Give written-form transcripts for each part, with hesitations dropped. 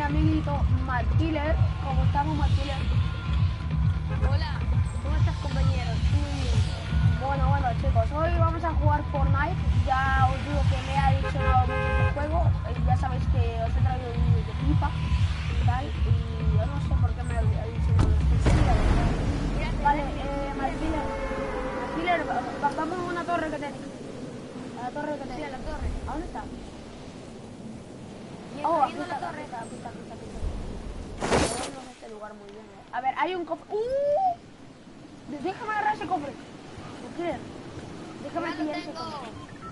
mi amiguito Matt Killer. ¿Cómo estamos, Matt Killer? Hola, ¿cómo estás, compañeros? Muy bien. Bueno, chicos, hoy vamos a jugar Fortnite. Ya os digo que me ha adicionado mucho este juego. Ya sabéis que os he traído vídeos de FIFA y tal. Y yo no sé por qué me ha adicionado este. Vale, Matt Killer, vamos a una torre que tenéis. A la torre que tenéis. Sí, a la torre. ¿A dónde está? Oh, aquí está, aquí está. No sé este lugar muy bien. A ver, hay un cofre. Déjame agarrar ese cofre. ¿Qué? Déjame pillar ese cofre.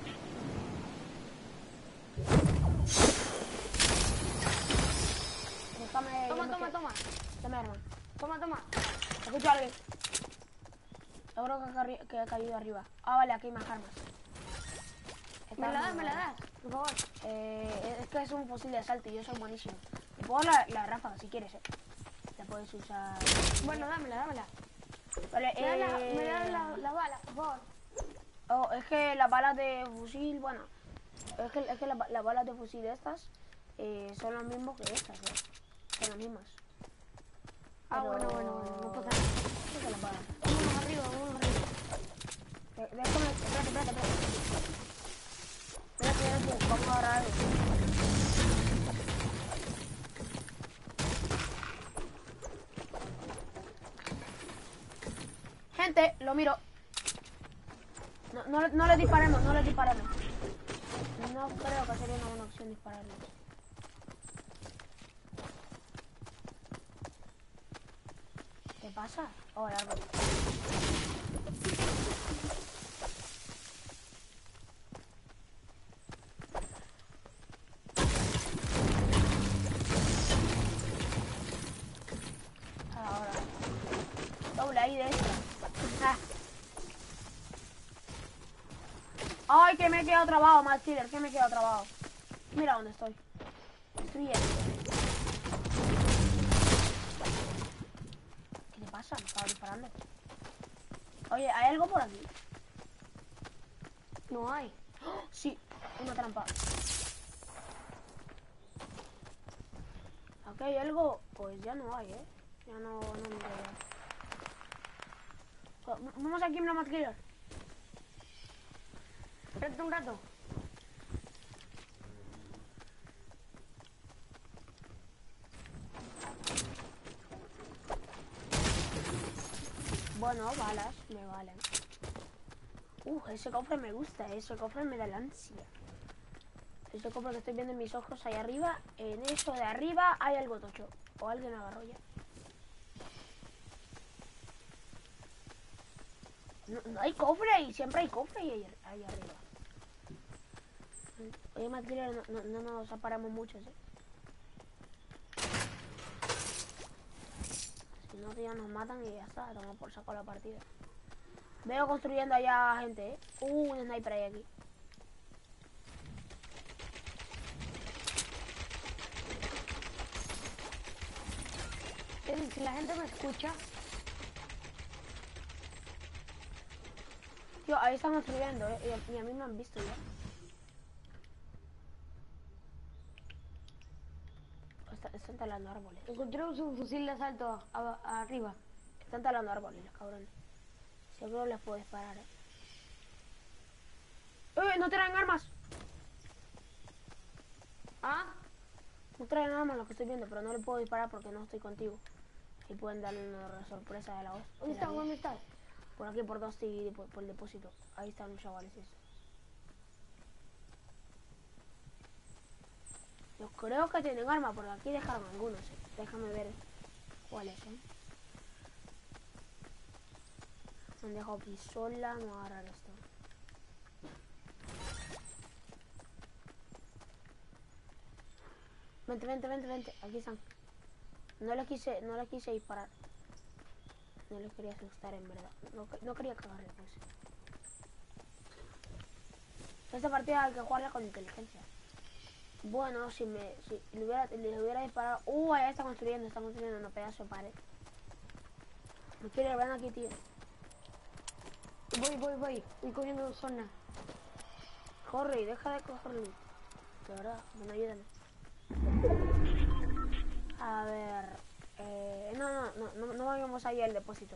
Déjame. Toma. Dame arma. Toma. Escucho a alguien. Seguro que ha caído arriba. Ah, vale, aquí hay más armas. Me la das, por favor. Es que es un fusil de asalto y yo soy buenísimo. Te puedo dar la ráfaga si quieres, La puedes usar. Bueno, dámela. Vale, me das la bala, por favor. Oh, es que las balas de fusil, bueno, es que las balas de fusil estas son las mismas que estas, son las mismas. Ah, bueno, no pasa nada. ¿Qué las balas? Vámonos arriba. Déjame, espérate. Espérate, vamos a agarrar algo. Gente, lo miro. No le disparemos. No creo que sería una buena opción dispararle. ¿Qué pasa? Oh, hay algo. Ahora. Doble ahí de esta. Ay, que me he quedado trabado, Matt Killer, que me he quedado trabado. Mira dónde estoy. Destruye. ¿Qué te pasa? Me estaba disparando. Oye, ¿hay algo por aquí? No hay. ¡Oh! Sí, una trampa. ¿Aquí hay algo? Pues ya no hay, Ya no me queda. Vamos aquí, Matt Killer. Espérate un rato. Bueno, balas, me valen. Ese cofre me gusta, ese cofre me da la ansia. Ese cofre que estoy viendo en mis ojos ahí arriba, en eso de arriba hay algo tocho. O alguien agarró ya. No hay cofre ahí, siempre hay cofre ahí arriba. Oye, Matt Killer, no nos aparamos mucho, Si no, ya nos matan y ya está, tomamos por saco la partida. Veo construyendo allá gente, un sniper ahí aquí. Si la gente me escucha. Tío, ahí están construyendo, y a mí me han visto ya. Están talando árboles. Encontramos un fusil de asalto arriba. Están talando árboles, los cabrones. Seguro les puedo disparar, no traen armas. ¿Ah? No traen armas los que estoy viendo, pero no les puedo disparar porque no estoy contigo. Y pueden darle una sorpresa de la voz. ¿Dónde estás? Por aquí, por Dusty y por el depósito. Ahí están los chavales esos. Yo creo que tienen arma, porque aquí dejaron algunos. Déjame ver cuáles son. Me han dejado pistola, no voy a agarrar esto. Vente. Aquí están. No les quise disparar. No les quería asustar, en verdad. No quería cagarle, pues. Esta partida hay que jugarla con inteligencia. Bueno, si les hubiera disparado... allá están construyendo una pedazo de pared. Me quiere ver aquí, tío. Voy cogiendo zona. Corre, deja de cogerlo. De verdad, bueno, ayúdame. A ver... no vayamos ahí al depósito.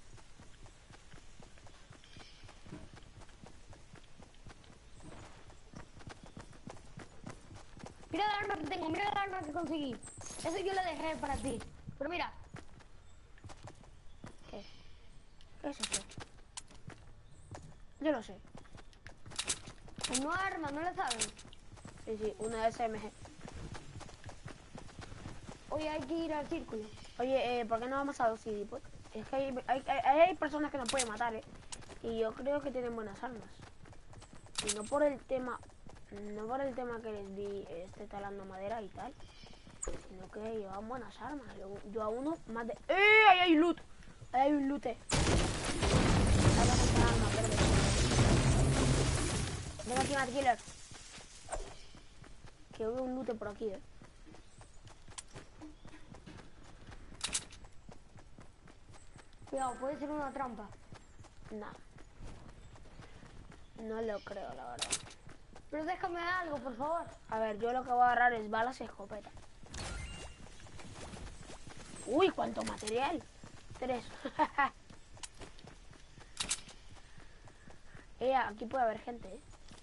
Mira el arma que tengo, mira el arma que conseguí. Eso yo lo dejé para ti. Pero mira. ¿Qué? ¿Qué es eso? Yo lo sé. El nuevo arma, ¿no lo sabes? Sí, una SMG. Oye, hay que ir al círculo. Oye, ¿por qué no vamos a los CD? Pues es que hay personas que nos pueden matar, y yo creo que tienen buenas armas. Y no por el tema que les vi talando madera y tal, sino que llevaban buenas armas. Yo a uno más de... ¡Ahí hay loot! Ahí hay un loot. Venga aquí, Mad Killer. Que veo un loot por aquí, Cuidado, puede ser una trampa. No lo creo, la verdad. Pero déjame algo, por favor. A ver, yo lo que voy a agarrar es balas y escopeta. Uy, cuánto material. 3. Aquí puede haber gente,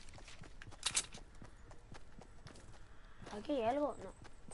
¿Aquí hay algo? No.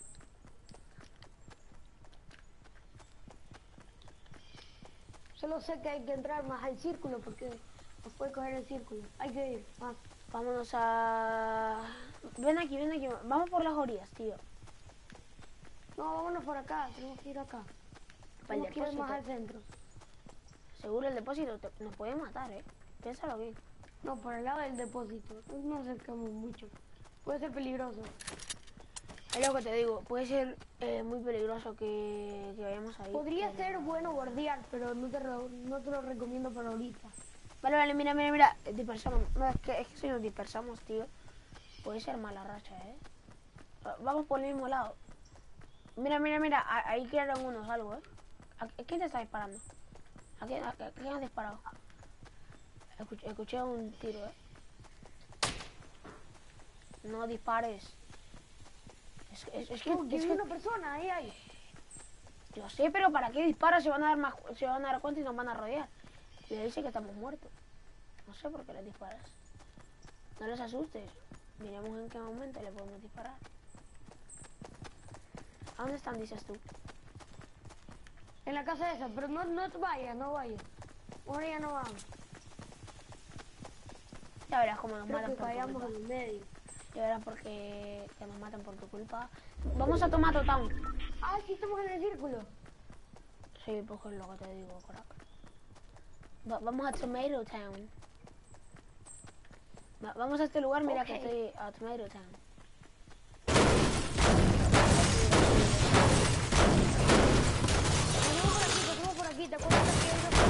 Solo sé que hay que entrar más al círculo porque nos puede coger el círculo. Hay que ir más. Vámonos a... Ven aquí. Vamos por las orillas, tío. No, vámonos por acá. Tenemos que ir acá. Tenemos que ir más al centro. Seguro el depósito nos puede matar, Piénsalo bien. No, por el lado del depósito. No nos acercamos mucho. Puede ser peligroso. Es lo que te digo. Puede ser muy peligroso que vayamos ahí. Podría ser bueno bordear, pero no te lo recomiendo para ahorita. Vale, mira. Dispersamos. No, es que si nos dispersamos, tío, puede ser mala racha, Vamos por el mismo lado. Mira. Ahí quedaron unos algo, ¿A quién te está disparando? ¿A quién has disparado? Escuché un tiro, No dispares. Es que hay una persona, ahí hay. Yo sé, pero ¿para qué disparas? Se van a dar cuenta y nos van a rodear. Le dice que estamos muertos. No sé por qué les disparas. No les asustes. Miremos en qué momento le podemos disparar. ¿A dónde están, dices tú? En la casa esa, pero no vayas. Ahora ya no vamos. Ya verás cómo nos Creo matan que por tu vayamos culpa. en el medio. Ya verás porque que nos matan por tu culpa. Vamos a Tomato Town. Ah, sí, estamos en el círculo. Sí, pues es lo que te digo, crack. Vamos a Tomato Town. Vamos a este lugar, mira que estoy a Tomato Town. Pasemos por aquí, ¿te acuerdas que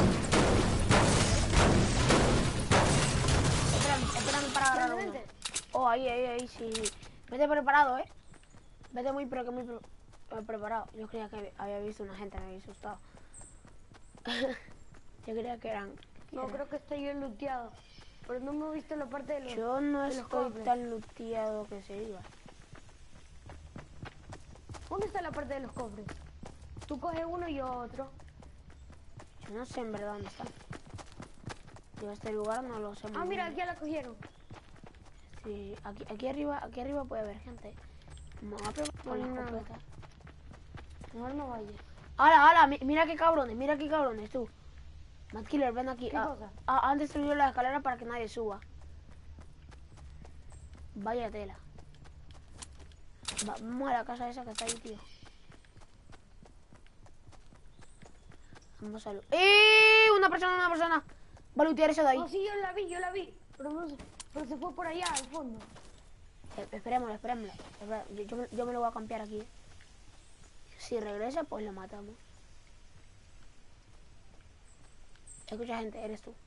Espérame para agarrar uno. Oh, ahí, sí. Vete preparado, Vete muy preparado. Yo creía que había visto una gente, me había asustado. Yo creía que eran... No, creo que estoy bien looteado. Pero no me he visto la parte de los... Yo no estoy tan looteado que se iba. ¿Dónde está la parte de los cofres? Tú coges uno y yo otro. Yo no sé en verdad dónde están. Yo este lugar no lo sé muy bien. Mira, aquí ya la cogieron. Sí, aquí arriba puede haber gente. Me voy a preparar con la escopeta. No vayas. ¡Hala! Mira qué cabrones, tú. Mad Killer, ven aquí. ¿Qué cosa? Han destruido la escalera para que nadie suba. Vaya tela. Vamos a la casa esa que está ahí, tío. Vamos a... Una persona. Va a lootear eso de ahí. Oh, sí, yo la vi. Pero se fue por allá, al fondo. Esperémoslo. Yo me lo voy a campear aquí. Si regresa, pues lo matamos. Escucha, gente, eres tú.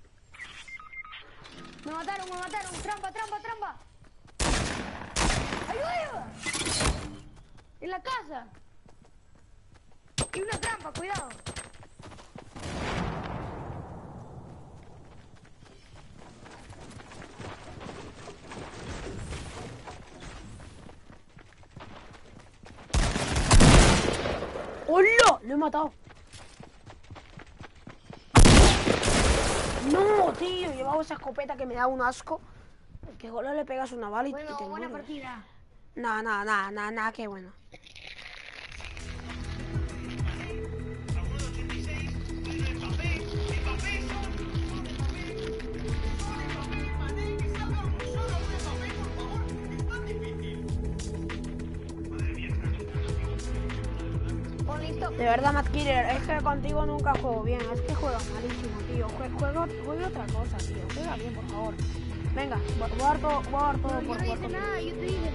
Me mataron. Trampa. ¡Ayuda! En la casa. Y una trampa, cuidado. Lo he matado. No, tío, llevaba esa escopeta que me da un asco. Que solo le pegas una bala y Bueno, te buena mueres. partida. Nada, qué bueno. De verdad, Matt Killer, es que contigo nunca juego bien. Es que juegas malísimo, tío. Juega otra cosa, tío. Juega bien, por favor. Venga, voy a dar todo por Yo no jugar hice contigo. nada, yo te dije.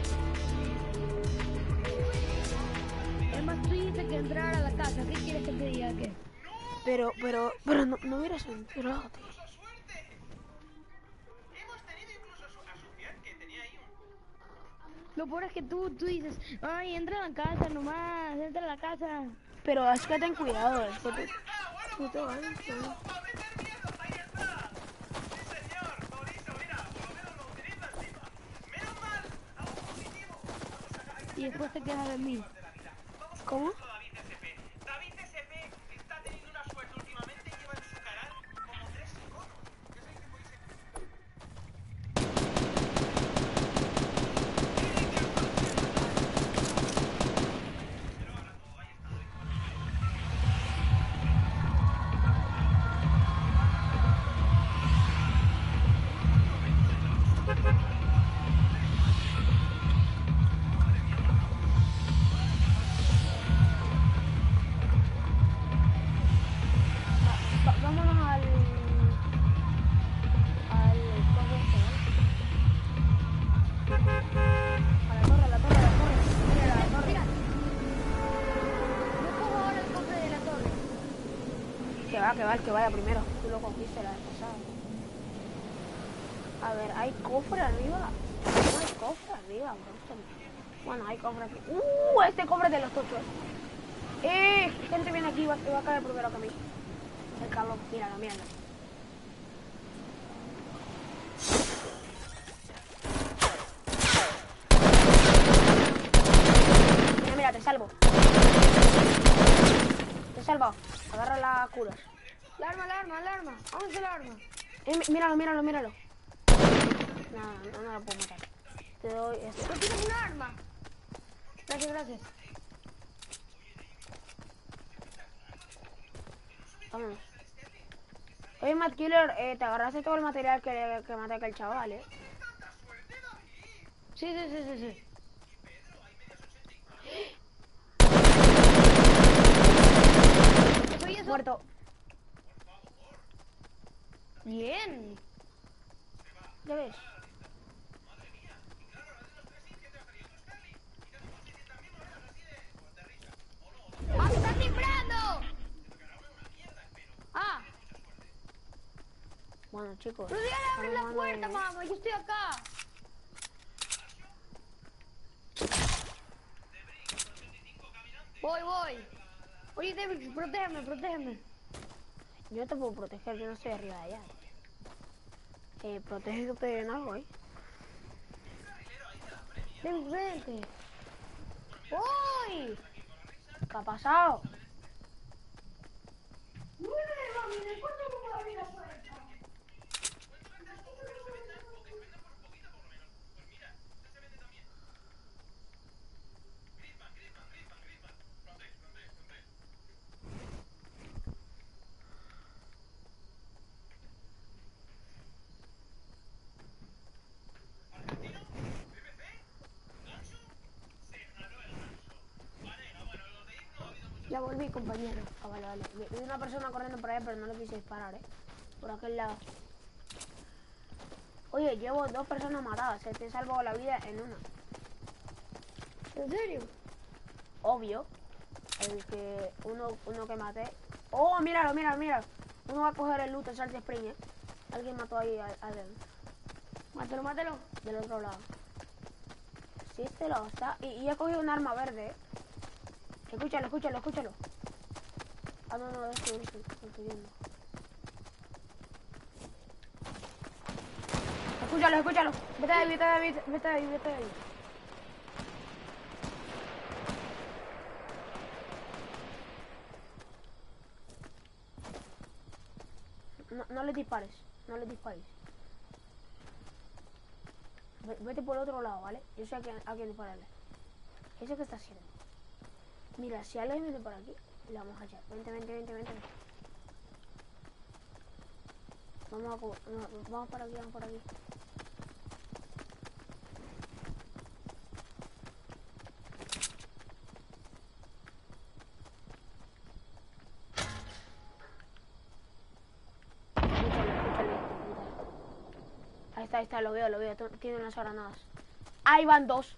Es más, tú dijiste que entrara a la casa. ¿Qué quieres que te diga? ¿Qué? Pero no hubieras entrado, tío. Lo peor es que tú dices, ay, entra a la casa nomás, entra a la casa. Pero es que ten cuidado, es que tú te vas, ¿no? Y después te quejas de mí. ¿Cómo? Vámonos al coso este, ¿vale? A la torre. Mira, la torre. Mira. Yo cojo ahora el cofre de la torre. Que va, el que vaya primero. Tú lo cogiste la vez pasada. A ver, ¿hay cofre arriba? No hay cofre arriba, bro. Bueno, hay cofre aquí. Este cofre de los tochos. Gente viene aquí y va a caer primero que a mí. El cabrón, míralo. Mira, te salvo. Te he salvado. Agarra la cura. La arma. ¿Dónde está la arma? Míralo. No lo puedo matar. Te doy esto. ¿No tienes una arma? Gracias. Vámonos. Oye, Matt Killer, te agarraste todo el material que maté aquel chaval, ¿eh? Sí. ¿Soy eso? Muerto. Bien. ¿Ya ves? ¡Ah, me están disparando! ¡Ah! Bueno, chicos. ¡Pero dígale abre la estamos puerta, jugando mamá! ¡Yo estoy acá! Voy. Oye, David, protégeme. Yo te puedo proteger, yo no estoy arriba de allá. Protégete en algo, ¿eh? David, vente. ¡Uy! ¿Qué ha pasado? Ya volví, compañero. Ah, vale. Vi una persona corriendo por allá, pero no le quise disparar, ¿eh? Por aquel lado. Oye, llevo 2 personas matadas. Te he salvado la vida en una. ¿En serio? Obvio. El que... Uno que maté. ¡Oh, míralo! Uno va a coger el loot, el Salty Spring, ¿eh? Alguien mató ahí a él. Mátalo. Del otro lado. Sí, está. Y he cogido un arma verde, ¿eh? Escúchalo. Ah, no, estoy viendo. Escúchalo. Vete de ahí. no le dispares. No le dispares. Vete por el otro lado, ¿vale? Yo sé a quién dispararle. ¿Eso qué está haciendo? Mira, si alguien viene por aquí, le vamos a echar. Vente. Vamos por aquí, Escúchale. Ahí está, lo veo. Tiene unas granadas. Ahí van dos.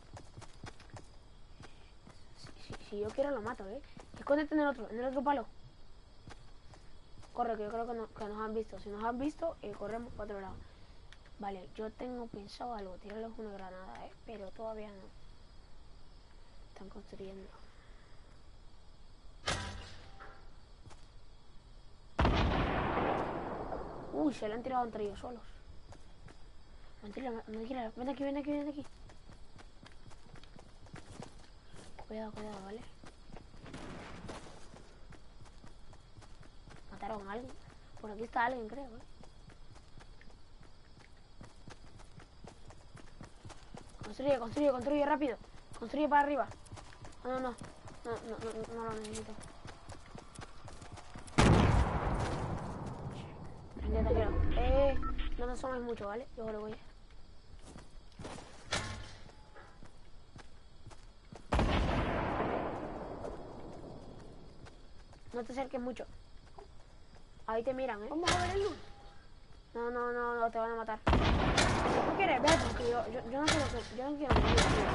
Si yo quiero lo mato, Escóndete en el otro palo. Corre, que yo creo que nos han visto. Si nos han visto, corremos para otro lado. Vale, yo tengo pensado algo, tirarles una granada, pero todavía no. Están construyendo. Uy, se lo han tirado entre ellos solos. Mentira, ven aquí. Cuidado, ¿vale? Mataron a alguien. Por aquí está alguien, creo, Construye rápido. Construye para arriba. No lo necesito. Tranquilo. No te asomes mucho, ¿vale? Yo lo voy. No te acerques mucho. Ahí te miran, Vamos a ver el luz. No, te van a matar. ¿No quieres ver? Porque yo no quiero que... Yo no quiero morir, tío.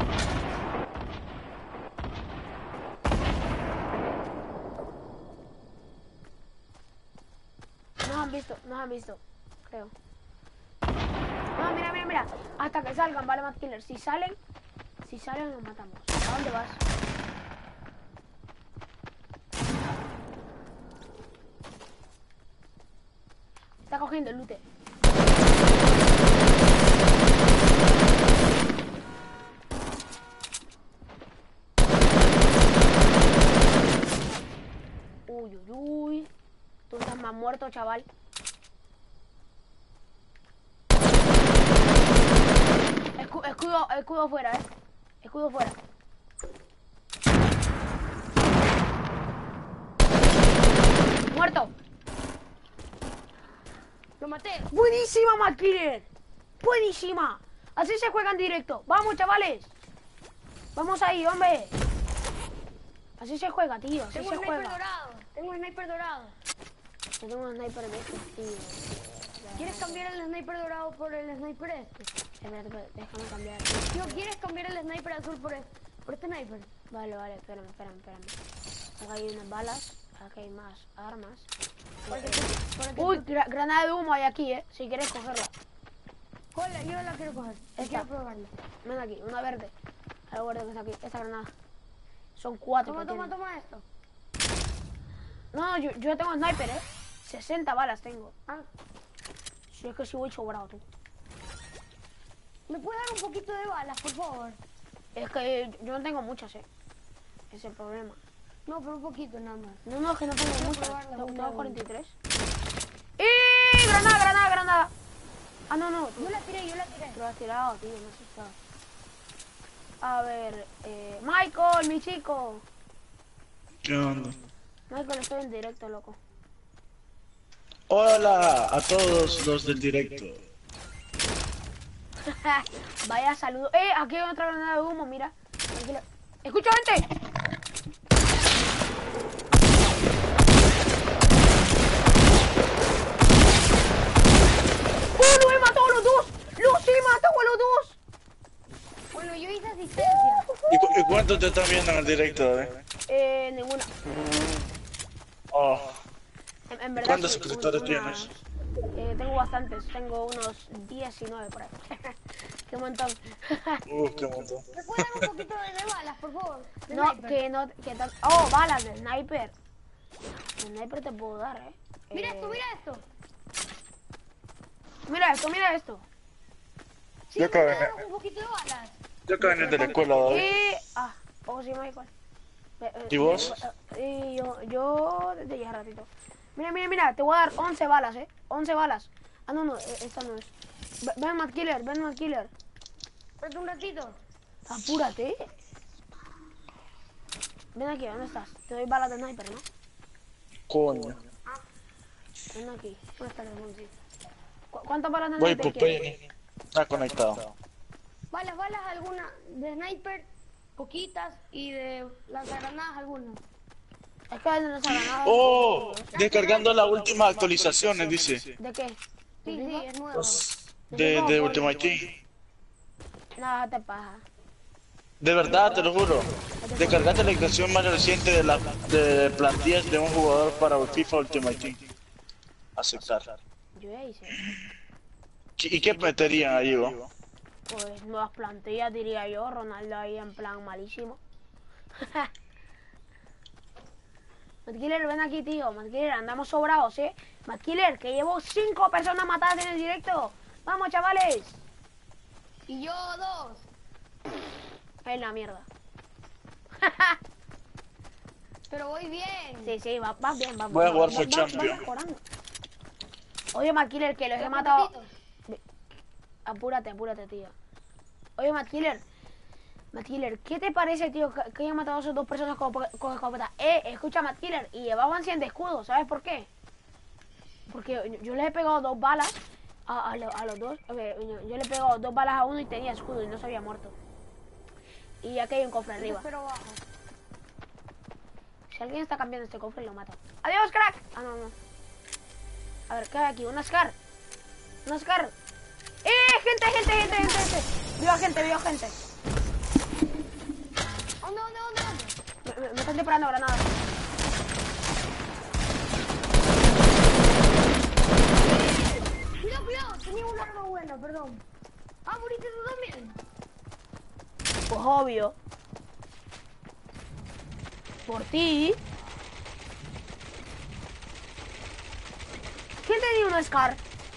Nos han visto, creo. No, mira. Hasta que salgan, vale, Mad Killer. Si salen, los matamos. ¿A dónde vas? Está cogiendo el lute. Uy. Tú estás más muerto, chaval. Escudo fuera, Escudo fuera. Muerto. Lo maté. Buenísima, Mad Killer. Buenísima. Así se juega en directo. Vamos, chavales. Vamos ahí, hombre. Así se juega, tío. Así Tengo se un juega. sniper dorado. Tengo un sniper dorado. Yo tengo un sniper de estos, tío. ¿Quieres cambiar el sniper dorado por el sniper este? Espérate, déjame cambiar. Tío, ¿quieres cambiar el sniper azul por este sniper? Vale, espérame. Acá hay unas balas. Aquí hay más armas. Uy, granada de humo hay aquí, si quieres cogerla. Hola, yo la quiero coger. Quiero probarla. Ven aquí, una verde. Algo verde que está aquí. Esta granada. Son 4. Toma esto. No, yo tengo sniper, 60 balas tengo. Ah. Si es que si voy sobrado, tú. ¿Me puedes dar un poquito de balas, por favor? Es que yo no tengo muchas, Ese es el problema. No, pero un poquito nada más. No, es que no tengo muchas. Tengo 43. ¡Y! ¡Granada! Ah, no. Yo la tiré. Tú lo has tirado, tío, no sé si está. A ver, Michael, mi chico. ¿Qué onda? Michael, estoy en directo, loco. Hola a todos los del directo. Vaya saludo. Aquí hay otra granada de humo, mira. Tranquilo. ¡Escucha, gente! ¡Oh, he matado a los dos! ¡Los he matado a los dos! Bueno, yo hice asistencia. ¿Y cuánto te están viendo en el directo, Ninguna. Oh. En verdad, ¿Cuántos sí, suscriptores tienes? Tengo bastantes, tengo unos 19 por ahí. Qué montón. Qué montón. ¿Me puedes dar un poquito de balas, por favor? Oh, balas de sniper. De sniper te puedo dar, Mira esto. Mira esto. Sí, me puedes dar un poquito de balas. Yo acabo de venir de la escuela, David. Sí, Michael. ¿Y vos? Yo desde ya ratito. Mira, mira, mira, te voy a dar 11 balas, 11 balas. Ah, no, no, esta no es. Ven, Mad Killer, ven, Mad Killer. Espérate un ratito. Apúrate. Ven aquí, ¿dónde estás? Te doy balas de sniper, ¿no? Coño. Ven aquí. ¿Dónde está el Monsi? ¿Cuántas balas de Voy sniper por quieres? Penny. Está conectado. Balas algunas. De sniper, poquitas. Y de lanzagranadas algunas. Es que no sabe nada. Oh, descargando las últimas actualizaciones, dice. ¿De qué? Sí, ¿De sí, FIFA? es nuevo. Pues, de Ultimate Team. Nada, te paja. De verdad, te lo juro. Descargaste la actualización más reciente de plantillas de un jugador para FIFA Ultimate Team. Aceptar. Yo ya hice. ¿Y qué meterían ahí, vos? Pues nuevas plantillas, diría yo. Ronaldo ahí en plan malísimo. Madkiller, ven aquí, tío. Madkiller, andamos sobrados, Madkiller, que llevo 5 personas matadas en el directo. Vamos, chavales. Y yo 2. Es la mierda. Pero voy bien. Sí, sí, vas bien, vas Voy a jugar va- for va- champion. va mejorando. Oye, Madkiller, que los he Un matado. ratito. Apúrate, apúrate, tío. Oye, Madkiller, ¿qué te parece, tío, que hayan matado a esas 2 personas con escopeta? Escucha, Madkiller, y llevaban 100 de escudo, ¿sabes por qué? Porque yo les he pegado 2 balas a los dos. Yo le he pegado 2 balas a uno y tenía escudo y no se había muerto. Y aquí hay un cofre arriba. Pero bajo. Si alguien está cambiando este cofre, lo mato. ¡Adiós, crack! Ah, no, no. A ver, ¿qué hay aquí? ¡Una Scar! ¡Una Scar! ¡Gente! ¡Viva gente! Oh, no. Me están disparando granadas. Cuidado. Tenía un arma buena, perdón. Ah, moriste tú también. Pues obvio. Por ti. ¿Quién te dio una Scar?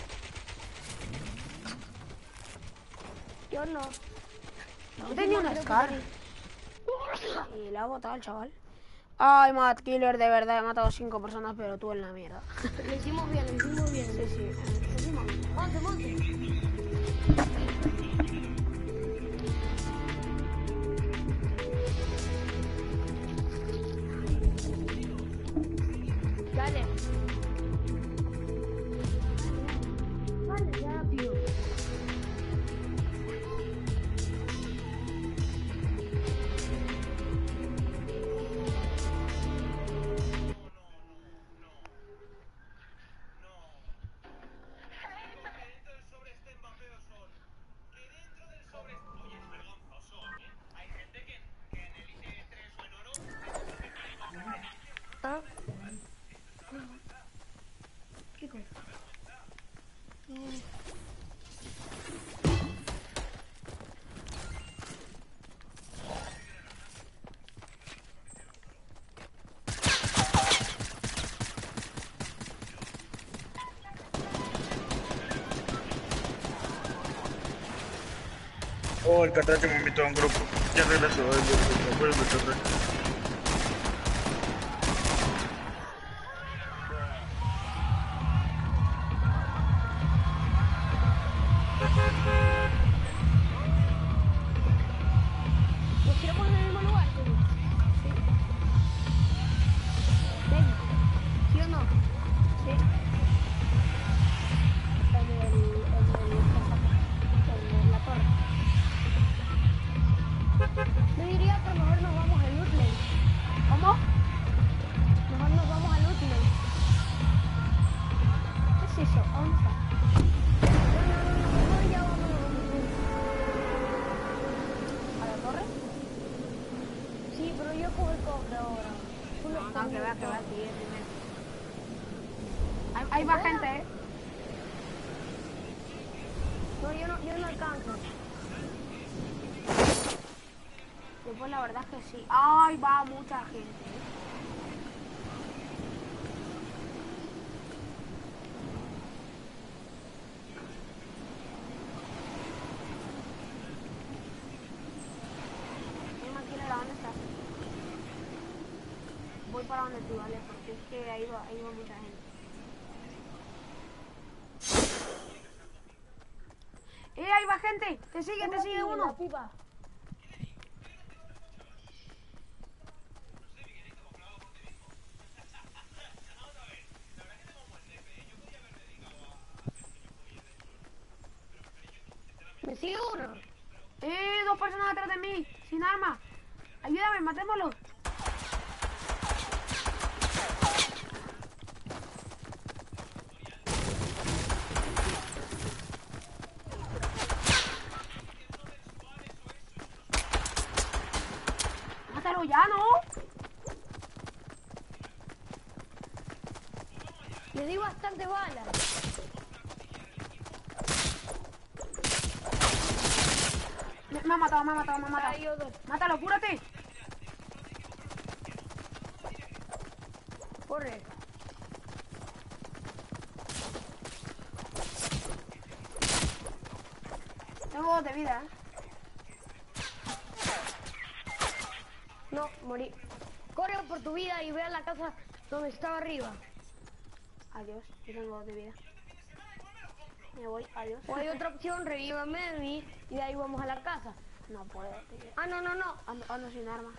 Yo no. No tenía una Scar. Y la ha botado el chaval. Ay, Mad Killer, de verdad, he matado 5 personas, pero tú en la mierda. Lo hicimos bien. Sí. Monte. Dale. Vale, ya, tío. ¿Ah? ¿Qué cosa? Oh, el catracho me invitó a un grupo. Ya regresó, el catracho. ¿Nos tiramos en el mismo lugar? Sí. Ven. ¿Sí o no? Sí. En la torre. Yo diría que mejor nos vamos al Outlet. ¿Cómo? Mejor nos vamos al Outlet. ¿Qué es eso? ¿A dónde está? No, ya vámonos. ¿A la torre? Sí, pero yo cojo el cofre ahora. Tú lo No, coges. que va, sí, primero. Hay más gente, No, yo no alcanzo. Pues la verdad es que sí. Ay, va mucha gente. ¿Dónde estás? Voy para donde tú, ¿vale? Porque es que ahí va mucha gente. Ahí va gente. Te sigue La uno. pipa. Me sigue uno. Dos personas atrás de mí, sin arma. Ayúdame, matémoslo. Mátalo ya, ¿no? Le di bastante balas. Me ha matado. Ahí otro. Mátalo, apúrate. Corre. Tengo 2 de vida, No, morí. Corre por tu vida y ve a la casa donde estaba arriba. Adiós, yo tengo 2 de vida. Me voy, adiós. O hay otra opción, revívame de mí y de ahí vamos a la casa. No puedo, tío. Ah, no. Ando sin arma.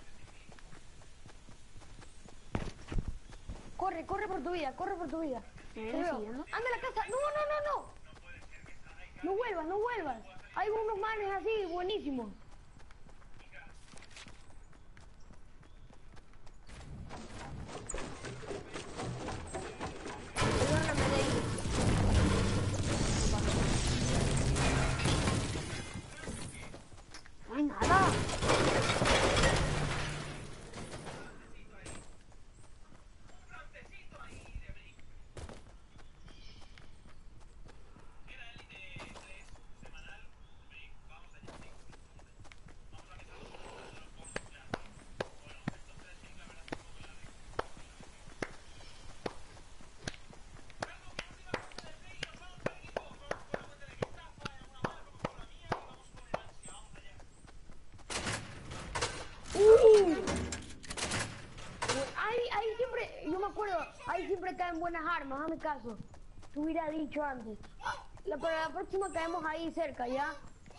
Corre por tu vida, ¿Me Te viene veo. siguiendo? Anda a la casa. No. No vuelvas. Hay unos manes así, buenísimos. Perdóname, David. No hay nada. Ahí siempre, yo me acuerdo, ahí siempre caen buenas armas, hazme caso. Te hubiera dicho antes. Para la próxima caemos ahí cerca, ¿ya?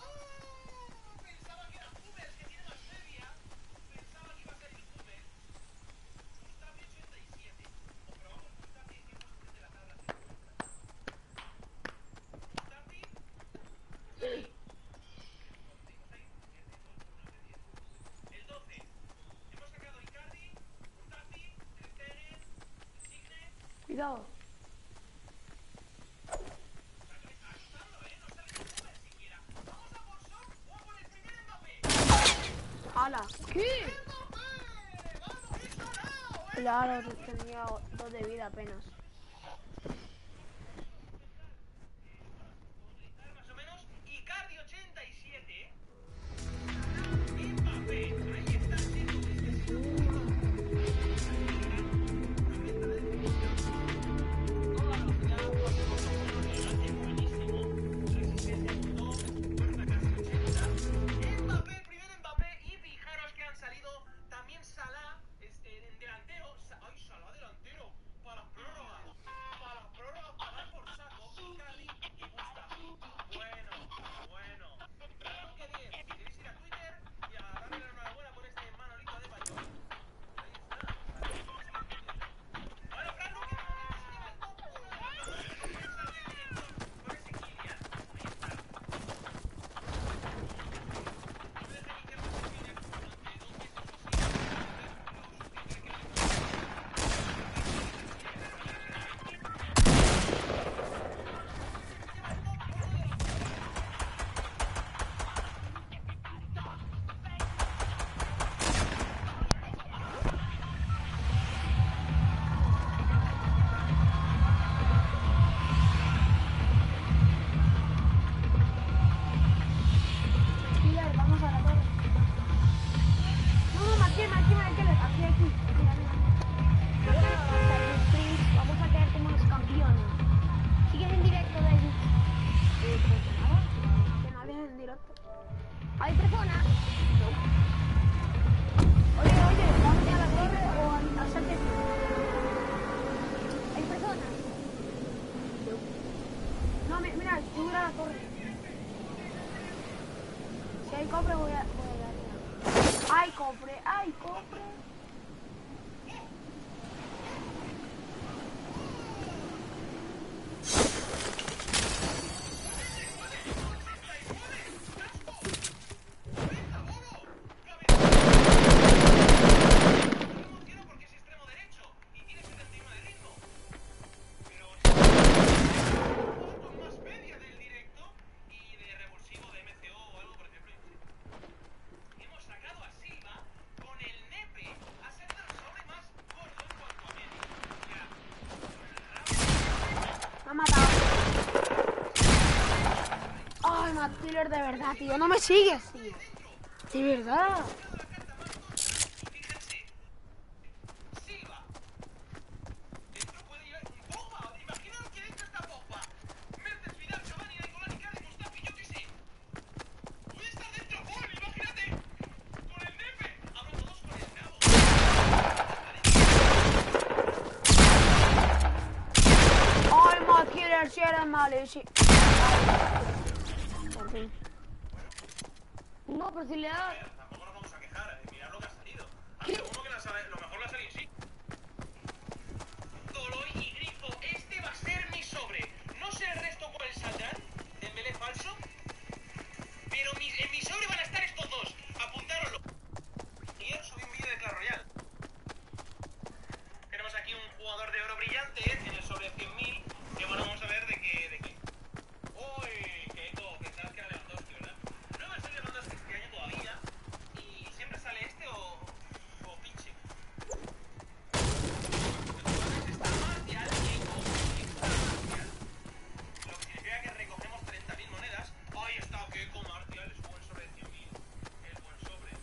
Cuidado. ¡Hala! ¿Qué? Claro, tenía 2 de vida apenas. Más o menos, Icardi 87. Mbappé, ahí está siendo Mbappé, el primer Mbappé, y fijaros que han salido también Salah en delantero. ¡Ay, Salah delantero! Para las prórrogas. ¡Ay, cofre! ¡Ay, cofre! Porque es extremo derecho y tiene 71 de ritmo. Pero con más media del directo y de revulsivo de MCO o algo, por ejemplo. Hemos sacado a Silva con el nepe. Ha salido el sobre más gordo en cuanto a media. Me ha matado. Ay, Matt Killer, de verdad, tío. No me sigues, tío. De verdad. Fíjense. Silva. Dentro puede llevar un Pogba. Imaginaos que dentro está Pogba. Mertens, Vidal, Cavani, Nainggolan, Icardi, Mustafi, yo qué sé. Puede estar dentro Paul, imagínate. Con el nepe. Hablo todos con el nabo. Ay, Matt Killer, si eres malo, sí. Por fin. No, pero si le da... Tampoco nos vamos a quejar. Mirad lo que ha salido. Ha sido uno que lo mejor le ha salido, sí. Toloi y Grifo. Este va a ser mi sobre. No sé el resto cuál saldrán. Dembélé falso. Pero en mi sobre van a estar estos dos. Apuntároslo. Y yo subí un vídeo de Clash Royale. Tenemos aquí un jugador de oro brillante en el sobre 100.000. Que bueno, vamos a ver de qué. Uy, qué eco. Pensabas que era Lewandowski, ¿verdad? No me sale Lewandowski este año todavía. Y siempre sale este o pinche. Está Martial y Eco. Martial. Lo que significa que recogemos 30.000 monedas. Ahí está, que Eco Martial es buen sobre 100.000. Es buen sobre.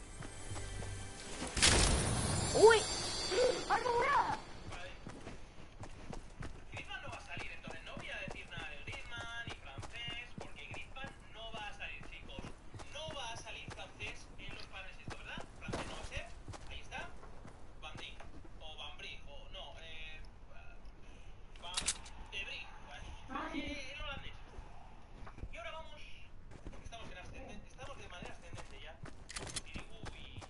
¡Uy! ¡Algo morada! Vale. Griezmann no va a salir, entonces no voy a decir nada de Griezmann ni francés, porque Griezmann no va a salir, chicos. No va a salir francés en los paneles estos, ¿verdad? Francés no va a ser. Ahí está. Van Dijk. O Van Brig. O no, Van de Brig. El holandés. Y ahora vamos. Porque estamos en ascendente. Estamos de manera ascendente ya. Uy.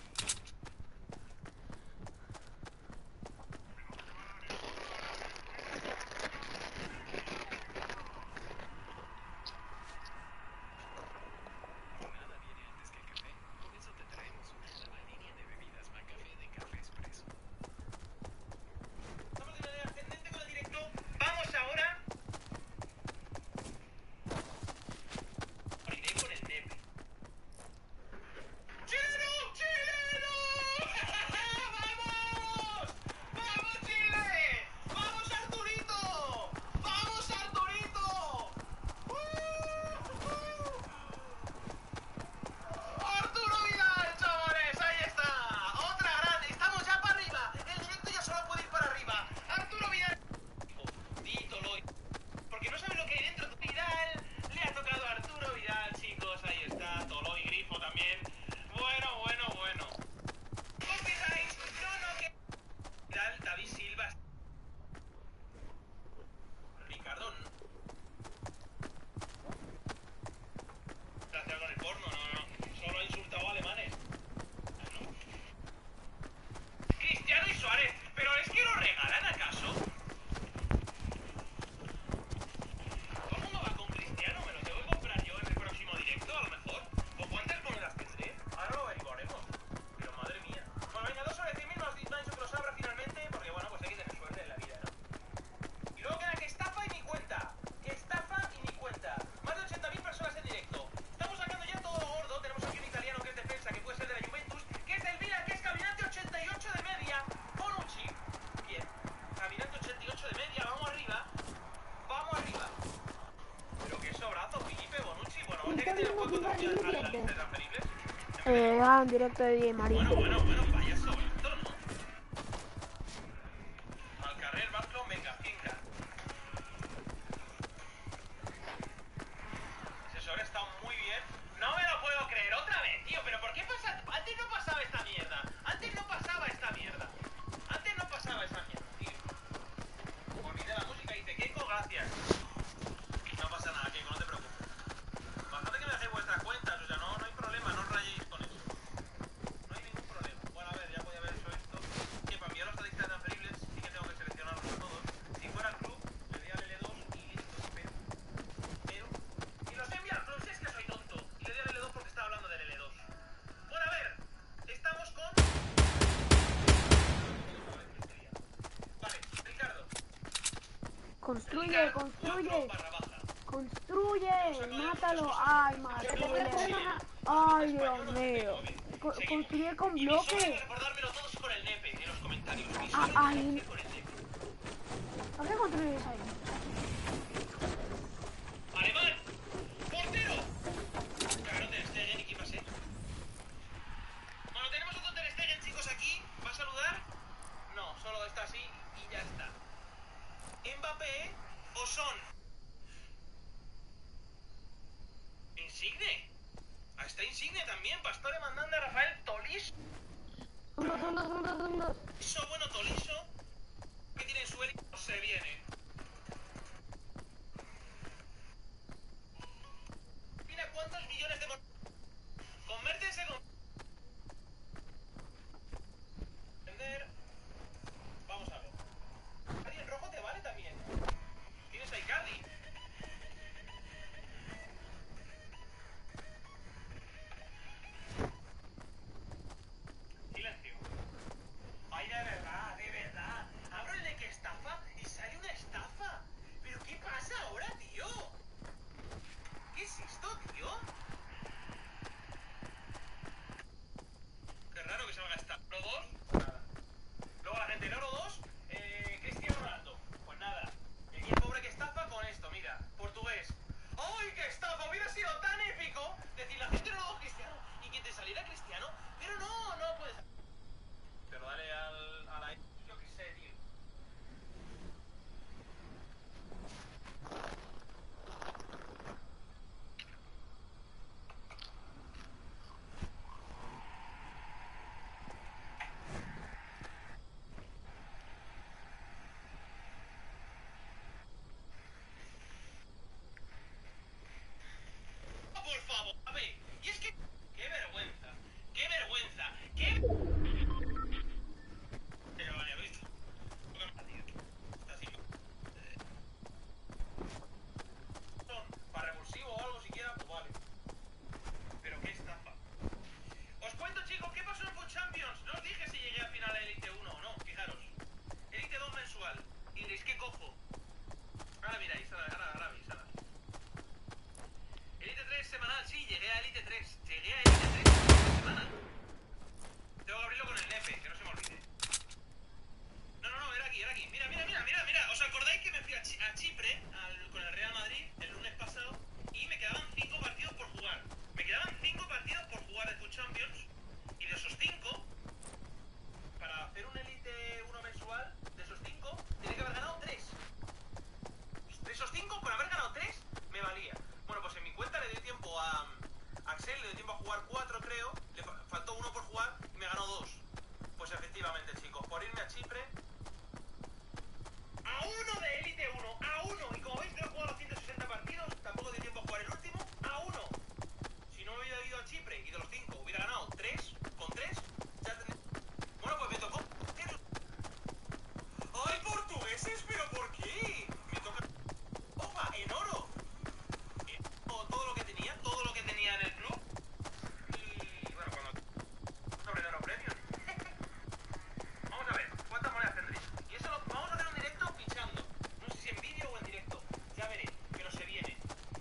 Estamos de manera ascendente con el directo. Vamos ahora. Abriré con el nepe. ¡Chileno! ¡Chileno! ¡Vamos! ¡Vamos, Chile! ¡Vamos, Arturito! ¡Vamos, Arturito! ¡Arturo Vidal, chavales! ¡Ahí está! ¡Otra grande! ¡Estamos ya para arriba! El directo ya solo puede ir para arriba. ¡Arturo Vidal! Dito Loy. Porque no saben lo que hay dentro. Vidal, le ha tocado a Arturo Vidal, chicos. Ahí está, Toloi, Grifo también. Bueno. Copyright, no, que... Vidal, David Silva. Ricardo. Gracias con el porno, no. Solo ha insultado a alemanes. No. Cristiano y Suárez. ¿Pero es que lo regalan acaso? ¿Todo el mundo va con Cristiano? ¿Me lo tengo que comprar yo en el próximo directo, a lo mejor? ¿O cuántas monedas tendré? Ahora lo averiguaremos. Pero madre mía. Bueno, venga, 2 sobre 100.000 más dicho que los abra finalmente, porque bueno, pues hay que tener suerte en la vida, ¿no? Y luego queda que estafa y mi cuenta. Más de 80.000 personas en directo. Estamos sacando ya todo lo gordo. Tenemos aquí un italiano que es defensa, que puede ser de la Juventus, que es del Milan, que es caminante 88 de media. Bonucci. Bien. Caminante 88 de media. Vamos arriba. Pero qué sobrazo, Felipe, Bonucci. Bueno, vamos a tener que tener un poco de transferibles. Un directo de Di María. Bueno, vaya sobrazo, ¿no? Al carrer, Vasco, venga, finca. Ese sobre está muy bien. No me lo puedo creer otra vez, tío. Pero ¿por qué pasa? Antes no pasaba esta mierda. Tío. Olvidé la música y dice, Keiko, gracias. No pasa nada, Keiko, no te preocupes. Bastante que me dejéis vuestras cuentas, o sea, no hay problema, no os rayéis con eso. No hay ningún problema. Construye, construye. Construye, mátalo. Ay, madre. Ay, Dios mío. Construye con Y mi sueño es bloques. recordármelo todos con el nepe en los comentarios. Mi Ah, sueño ay. es con el nepe. ¿Por qué construyes ahí? ¡Alemán! ¡Portero! Cagaron Ter Stegen y qué pasé. Bueno, tenemos otro Ter Stegen, chicos, aquí. ¿Va a saludar? No, solo está así y ya está. ¿Mbappé o Son? ¿Insigne? Ah, está Insigne también. Pastore mandando a Rafael Tolisso. Bueno, Tolisso. ¿Qué tiene en su élite? No se viene. Mira cuántos millones de... Convértense con... Vender... Vamos a ver. Cardi en rojo te vale también. Tienes a Icardi. Silencio. Ay, de verdad, de verdad. Abro el de que estafa y sale una estafa. ¿Pero qué pasa ahora, tío? ¿Qué es esto, tío? Qué raro que salga esta. ¿Oro 2? Pues nada. Luego la gente en Oro 2, Cristiano Ronaldo. Pues nada. Y el pobre que estafa con esto, mira. Portugués. ¡Ay, qué estafa! Hubiera sido tan épico decir la gente en Oro 2 Cristiano y que te saliera Cristiano. Pero no, no puedes. Pero dale a la... Yo qué sé, tío. Oh, por favor, a ver. Y es que... ¡Qué vergüenza! ¡Qué vergüenza! ¡Qué... Pero vale, ¿visto? Está así. Son para revulsivo o algo siquiera, pues vale. Pero qué estafa. Os cuento, chicos, ¿qué pasó en Food Champions? No os dije si llegué al final a Elite 1 o no, fijaros. Elite 2 mensual. Y diréis, ¿qué cojo? Ahora miráis, ahora veis, ahora. Elite 3 semanal, sí, llegué a Elite 3. Llegué a Elite 3 semanal. Tengo que abrirlo con el nepe, que no se me olvide. No, era aquí, era aquí. Mira. ¿Os acordáis que me fui a Chipre con el Real Madrid el lunes pasado? Y me quedaban 5 partidos por jugar. Me quedaban 5 partidos por jugar de Food Champions. Y de esos 5, para hacer un Elite 1 mensual, de esos 5, tenía que haber ganado 3. De esos 5, por haber ganado 3, me valía. Bueno, pues en mi cuenta le dio tiempo a Axel, le dio tiempo a jugar 4, creo. Le faltó 1 por jugar y me ganó 2. Pues efectivamente, chicos, por irme a Chipre... A 1 de Elite 1, a 1. Y como veis, no he jugado los 160 partidos, tampoco dio tiempo a jugar el último, a 1. Si no me hubiera ido a Chipre y de los 5 hubiera ganado 3, con 3, ya tendría... Bueno, pues me tocó... ¡Ay, portugueses! ¿Pero por qué? Me toca... ¡Opa! ¡En oro! Todo lo que tenía en el club. Y bueno, cuando... Sobre el oro premium. Vamos a ver, ¿cuántas monedas tendréis? Y eso lo vamos a hacer un directo fichando. No sé si en vídeo o en directo. Ya veré, pero se viene.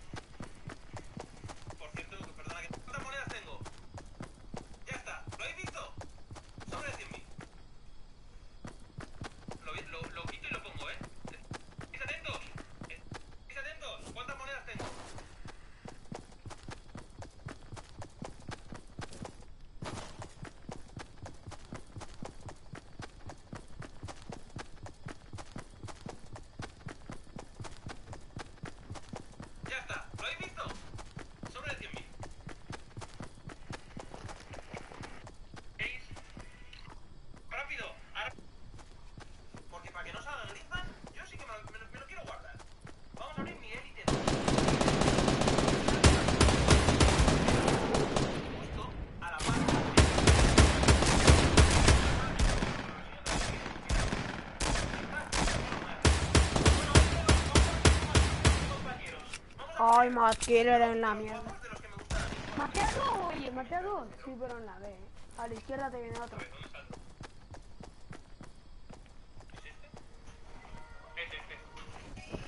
Por cierto, perdona que... ¿Cuántas monedas tengo? Ya está, ¿lo habéis visto? Sobre 100.000. Lo quito y lo pongo, ¿eh? ¿Estáis atentos? ¿Estáis atentos? ¿Cuántas monedas tengo? Ya está, ¿lo habéis visto? Sobre 100.000. ¿Veis? Rápido, ahora... Porque para que no salga Griezmann, yo sí que me lo quiero guardar. Vamos a abrir mi Elite. Justo a la par. Compañeros, vamos Ay, Masquero en la mierda. a de los que me gustan a mí. Maté a 2, oye, maté a 2. Sí, pero en la B. A la izquierda te viene otro. ¿Dónde salto? ¿Es este? Es este.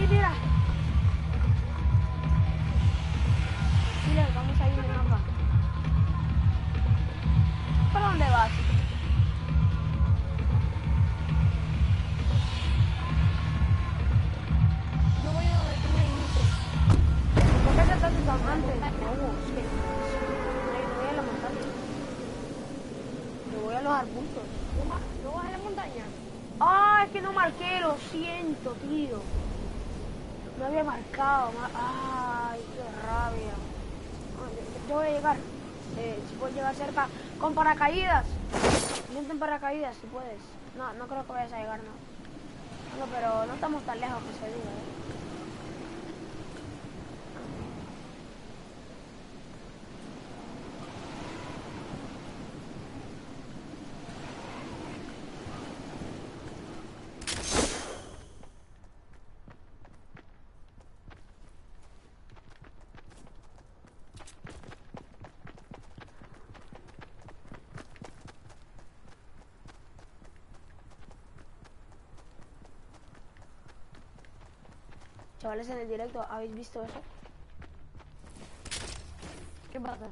mira. Mira, vamos a ir en el mapa. ¿Para dónde vas? Yo voy a donde tú me dijiste. ¿Por qué te estás usando antes? No, es que no voy a la montaña. Yo voy a los arbustos. ¿No vas a la montaña? Ah, es que no marqué, lo siento, tío. No había marcado. Ay, qué rabia. Yo voy a llegar. Si puedes llegar cerca. Con paracaídas. Intenten paracaídas si puedes. No, no creo que vayas a llegar, no. No, pero no estamos tan lejos que se diga, Chavales, en el directo, ¿habéis visto eso? ¿Qué pasa?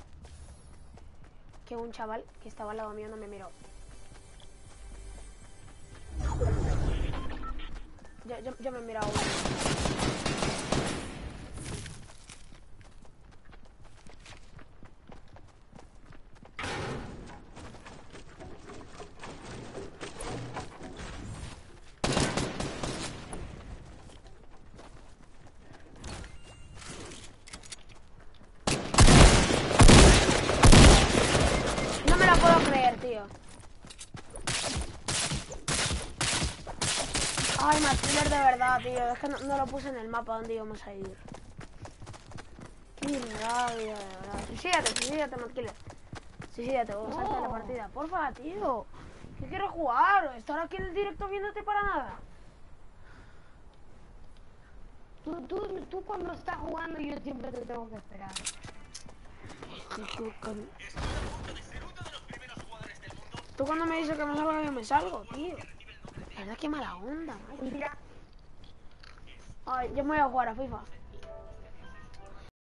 Que un chaval que estaba al lado mío no me miró. Yo me he mirado. No me la puedo creer, tío. Ay, Martínez, de verdad, tío. Es que no lo puse en el mapa donde íbamos a ir. Qué rabia, de verdad. Suicídate, Martínez. Suicídate, o salta de la partida. Porfa, tío. ¿Qué quiero jugar? Estar aquí en el directo viéndote para nada. Tú cuando estás jugando yo siempre te tengo que esperar. Tú cuando me dices que me salga, yo me salgo, tío. La verdad, qué mala onda, madre. Mira, Ay, yo me voy a jugar a FIFA.